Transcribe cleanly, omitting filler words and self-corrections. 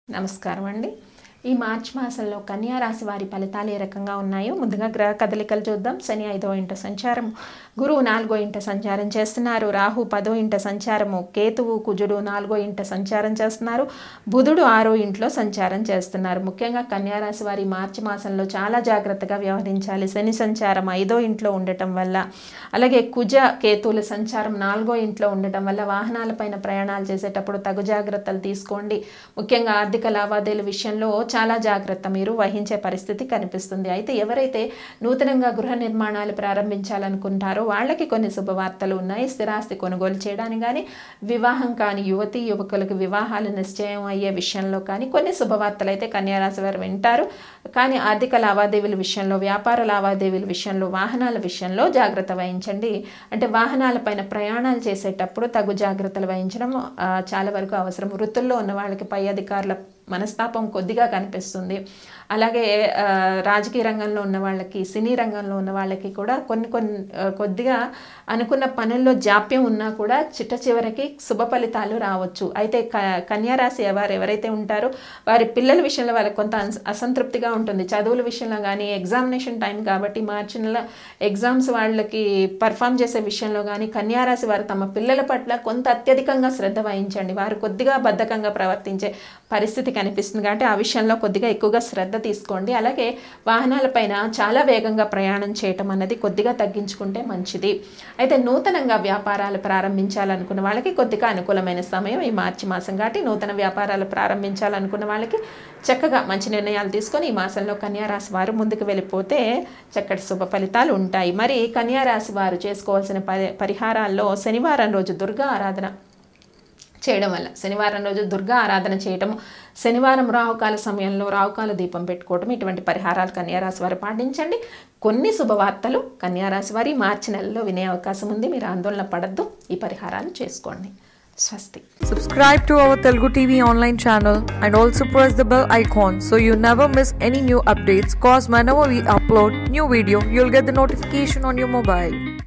నమస్కారం అండి. ఈ మార్చి మాసంలో కన్యా రాశి వారి ఫలితాలు ఏ రకంగా ఉన్నాయో ముందుగా గ్రహ కదలికలు చూద్దాం. శని 5వ ఇంట సంచారం, గురువు 4వ ఇంట సంచారం చేస్తున్నారు, రాహు 10వ ఇంట సంచారము, కేతువు కుజుడు 4వ ఇంట సంచారం చేస్తున్నారు, బుధుడు 6వ ఇంట్లో సంచారం చేస్తున్నారు. ముఖ్యంగా కన్యా రాశి వారి మార్చి మాసంలో చాలా జాగ్రత్తగా వ్యవహరించాలి. శని సంచారం 5వ ఇంట్లో ఉండటం వల్ల, అలాగే కుజ కేతువుల సంచారం 4వ ఇంట్లో ఉండటం వల్ల వాహనాలపైన ప్రయాణాలు చేసేటప్పుడు తగు జాగ్రత్తలు తీసుకోండి. ముఖ్యంగా ఆర్థిక లావాదేవీల విషయంలో చాలా జాగ్రత్త మీరు వహించే పరిస్థితి కనిపిస్తుంది. అయితే ఎవరైతే నూతనంగా గృహ నిర్మాణాలు ప్రారంభించాలనుకుంటారో వాళ్ళకి కొన్ని శుభవార్తలు ఉన్నాయి. స్థిరాస్తి కొనుగోలు చేయడానికి కానీ, వివాహం కాని యువతీ యువకులకు వివాహాలు నిశ్చయం అయ్యే విషయంలో కానీ కొన్ని శుభవార్తలు అయితే కన్యా రాశి వారు వింటారు. కానీ ఆర్థిక లావాదేవీల విషయంలో, వ్యాపార లావాదేవీల విషయంలో, వాహనాల విషయంలో జాగ్రత్త వహించండి. అంటే వాహనాలపైన ప్రయాణాలు చేసేటప్పుడు తగు జాగ్రత్తలు వహించడం చాలా వరకు అవసరం. వృత్తుల్లో ఉన్న వాళ్ళకి పై అధికారుల మనస్తాపం కొద్దిగా కనిపిస్తుంది. అలాగే రాజకీయ రంగంలో ఉన్న వాళ్ళకి, సినీ రంగంలో ఉన్న వాళ్ళకి కూడా కొద్దిగా అనుకున్న పనుల్లో జాప్యం ఉన్నా కూడా చిట్ట చివరికి శుభ ఫలితాలు రావచ్చు. అయితే కన్యా రాశి ఎవరైతే ఉంటారో వారి పిల్లల విషయంలో వాళ్ళకి కొంత అసంతృప్తిగా ఉంటుంది. చదువుల విషయంలో కానీ, ఎగ్జామినేషన్ టైం కాబట్టి మార్చి నెల ఎగ్జామ్స్ వాళ్ళకి పర్ఫామ్ చేసే విషయంలో కానీ కన్యా రాశి వారు తమ పిల్లల పట్ల కొంత అత్యధికంగా శ్రద్ధ వహించండి. వారు కొద్దిగా బద్ధకంగా ప్రవర్తించే పరిస్థితి కనిపిస్తుంది కాబట్టి ఆ విషయంలో కొద్దిగా ఎక్కువగా శ్రద్ధ తీసుకోండి. అలాగే వాహనాలపైన చాలా వేగంగా ప్రయాణం చేయటం అన్నది కొద్దిగా తగ్గించుకుంటే మంచిది. అయితే నూతనంగా వ్యాపారాలు ప్రారంభించాలనుకున్న వాళ్ళకి కొద్దిగా అనుకూలమైన సమయం ఈ మార్చి మాసం కాబట్టి నూతన వ్యాపారాలు ప్రారంభించాలనుకున్న వాళ్ళకి చక్కగా మంచి నిర్ణయాలు తీసుకొని ఈ మాసంలో కన్యా రాశి వారు ముందుకు వెళ్ళిపోతే చక్కటి శుభ ఫలితాలు ఉంటాయి. మరి కన్యా రాశి వారు చేసుకోవాల్సిన పరిహారాల్లో శనివారం రోజు దుర్గా ఆరాధన చేయడం వల్ల, శనివారం రోజు దుర్గా ఆరాధన చేయటం, శనివారం రాహుకాల సమయంలో రాహుకాల దీపం పెట్టుకోవటం, ఇటువంటి పరిహారాలు కన్యారాశి వారు పాటించండి. కొన్ని శుభవార్తలు కన్యారాశి వారి మార్చి నెలలో వినే అవకాశం ఉంది. మీరు ఆందోళన పడద్దు, ఈ పరిహారాలు చేసుకోండి. స్వస్తి. Subscribe to our Telugu TV online channel and also press the bell icon so you never miss any new updates, cause whenever we upload new video you'll get the notification on your mobile.